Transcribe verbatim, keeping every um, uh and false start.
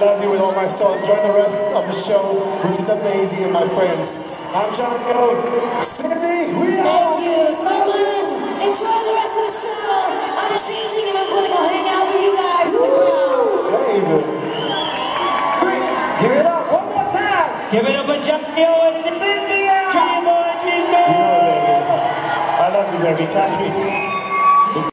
love you with all my soul. Enjoy the rest of the show, which is amazing, my friends. I'm Johnny O. Cindy, we are. Thank you so much. Enjoy the rest of the show. I'm changing and I'm going to go hang out with you guys in the crowd. David. Give it up one more time. Give it up for Johnny O and Cynthia. Dream boy, dream boy. You know it, baby. I love you, baby. Catch me.